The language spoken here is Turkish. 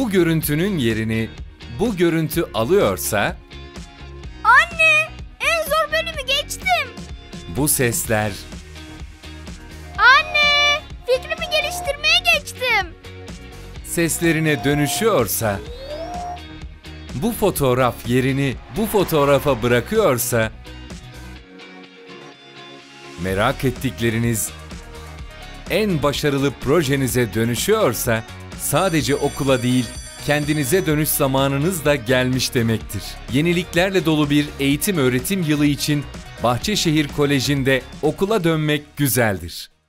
bu görüntünün yerini bu görüntü alıyorsa, Anne, en zor bölümü geçtim. bu sesler Anne, fikrimi geliştirmeye geçtim. seslerine dönüşüyorsa, bu fotoğraf yerini bu fotoğrafa bırakıyorsa, merak ettikleriniz en başarılı projenize dönüşüyorsa, sadece okula değil, kendinize dönüş zamanınız da gelmiş demektir. Yeniliklerle dolu bir eğitim öğretim yılı için Bahçeşehir Koleji'nde okula dönmek güzeldir.